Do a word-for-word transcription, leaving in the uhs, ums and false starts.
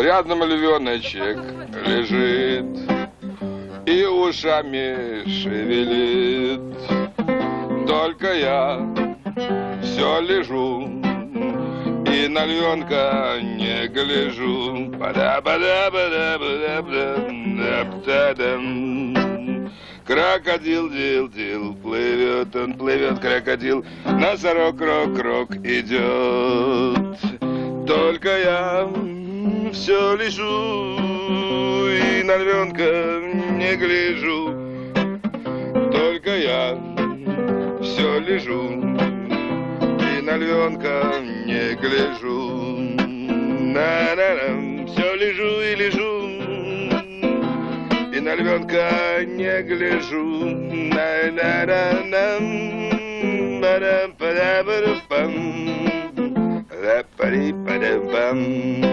Рядом львеночек лежит и ушами шевелит. Только я все лежу и на львенка не гляжу. Крокодил, дил, дил, плывет он, плывет крокодил, носорог, крок, крок идет. Только я все лежу и на львенка не гляжу. Только я все лежу и на львенка не гляжу. На-на-на, все лежу и лежу и на львенка не гляжу. На-на-на-нам, ба-дам-па-да-ба-да-пам, ра-па-ри-па-да-пам.